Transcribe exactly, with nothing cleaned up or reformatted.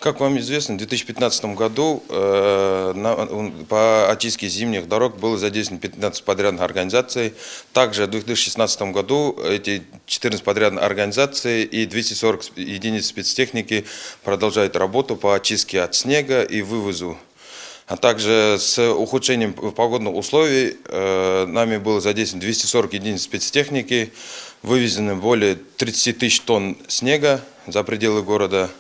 Как вам известно, в две тысячи пятнадцатом году э, на, по очистке зимних дорог было задействовано пятнадцать подрядных организаций. Также в две тысячи шестнадцатом году эти четырнадцать подрядных организаций и двести сорок единиц спецтехники продолжают работу по очистке от снега и вывозу. А также с ухудшением погодных условий э, нами было задействовано двести сорок единиц спецтехники, вывезено более тридцати тысяч тонн снега за пределы города.